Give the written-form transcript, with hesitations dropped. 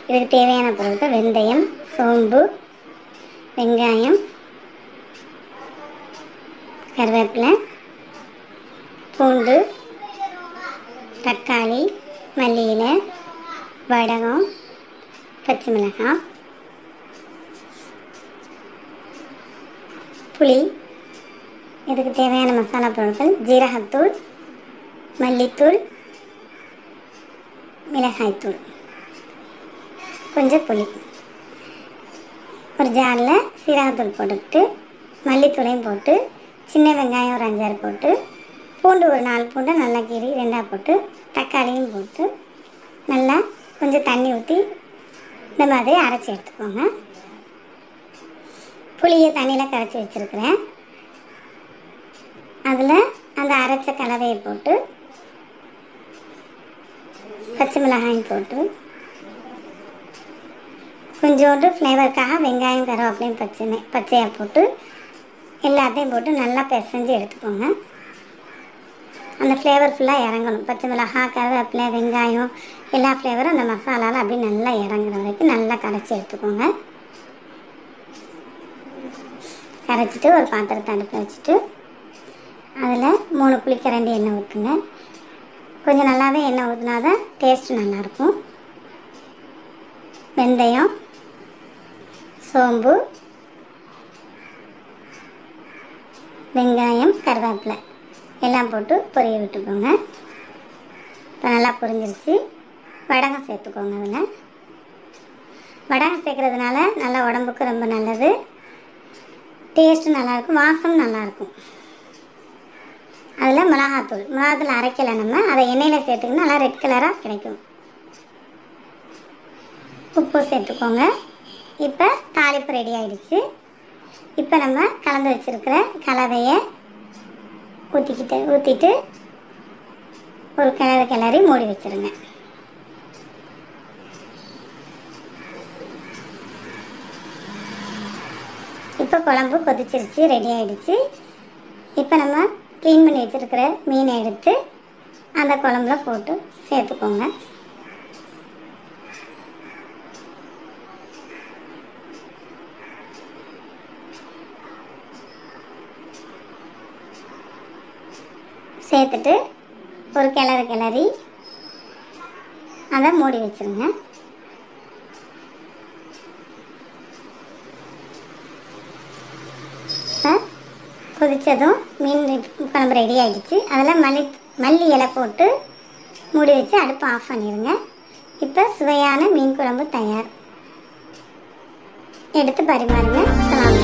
இதுக்கு தேவையான பொருட்கள் வெந்தயம், சோம்பு, வெங்காயம், கருவேப்பிலை, பூண்டு, தக்காளி, மல்லி இலை, வடகம், பச்சை மிளகாய், புளி. இதுக்கு தேவையான மசாலா பொருட்கள் ஜீரகத்தூள், மல்லித்தூள், மிளகாய்த்தூள், கொஞ்சம் புளி. ஒரு ஜாரில் சீரகத்தூள் போட்டுக்கிட்டு மல்லித்தூளையும் போட்டு சின்ன வெங்காயம் ஒரு 5-6 போட்டு பூண்டு ஒரு 4 பூண்டை நல்லா கீறி 2ஆக போட்டு தக்காளியும் போட்டு நல்லா கொஞ்சம் தண்ணி ஊற்றி இந்த மாதிரி அரைச்சி எடுத்துக்கோங்க. புளியை தண்ணியில் கரைச்சி வச்சுருக்கிறேன். அதில் அந்த அரைச்ச கலவையை போட்டு பச்சை மிளகாயும் போட்டு கொஞ்சோண்டு ஃப்ளேவருக்காக வெங்காயம், கருவேப்பிலையும் பச்சையாக போட்டு எல்லாத்தையும் போட்டு நல்லா பிசைஞ்சு எடுத்துக்கோங்க. அந்த ஃப்ளேவர் ஃபுல்லாக இறங்கணும். பச்சை மிளகாய், கருவேப்பிலை, வெங்காயம் எல்லா ஃப்ளேவரும் அந்த மசாலாவில் அப்படியே நல்லா இறங்குற வரைக்கும் நல்லா கரைச்சி எடுத்துக்கோங்க. கரைச்சிட்டு ஒரு பாத்திரத்தை அடுப்பில் வச்சுட்டு அதில் 3 புளிக்கரண்டி எண்ணெய் ஊற்றுங்க. கொஞ்சம் நல்லாவே எண்ணெய் ஊற்றினா தான் டேஸ்ட்டு நல்லாயிருக்கும். வெந்தயம், சோம்பு, வெங்காயம், கருவேப்பிலை எல்லாம் போட்டு பொரிய விட்டுக்கோங்க. இப்போ நல்லா பொரிஞ்சிருச்சு. வடகம் சேர்த்துக்கோங்க. அதில் வடகம் சேர்க்குறதுனால நல்லா உடம்புக்கு ரொம்ப நல்லது. டேஸ்ட்டு நல்லாயிருக்கும், வாசம் நல்லாயிருக்கும். அதில் மிளகாத்தூள் அரைக்கலை, நம்ம அதை எண்ணெயில் சேர்த்துக்கணும். நல்லா ரெட் கலராக கிடைக்கும். உப்பு சேர்த்துக்கோங்க. இப்போ தாளிப்பு ரெடி ஆகிடுச்சு. இப்போ நம்ம கலந்து வச்சுருக்கிற கலவையை ஊற்றிட்டு ஒரு கிளறி மூடி வச்சுருங்க. இப்போ குழம்பு கொதிச்சிருச்சு, ரெடி ஆகிடுச்சு. இப்போ நம்ம க்ளீன் பண்ணி வச்சுருக்கிற மீனை எடுத்து அந்த குழம்புல போட்டு சேர்த்துக்கோங்க. சேர்த்துட்டு ஒரு கிளறி அதை மூடி வச்சுருங்க. கொதித்ததும் மீன் குழம்பு ரெடி ஆகிடுச்சு. அதில் மல்லி இலை போட்டு மூடி வச்சு அடுப்பு ஆஃப் பண்ணிடுங்க. இப்போ சுவையான மீன் குழம்பு தயார். எடுத்து பரிமாறுங்க.